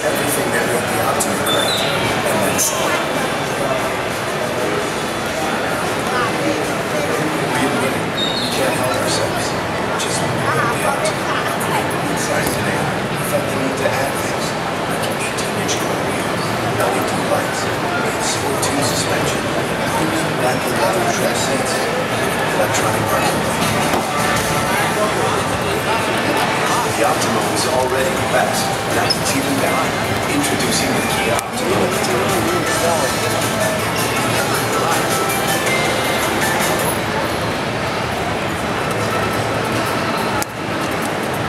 everything that made the Optima great, and then some. We admit it, we can't help ourselves. Just when we got the Optima inside today, we felt the need to add things, like 18-inch core wheels, LED lights, 8 suspension, black and leather trim seats, electronic parking light. The Optima was already the best. Now it's even better. Introducing the Kia Forte Koup.The Forte.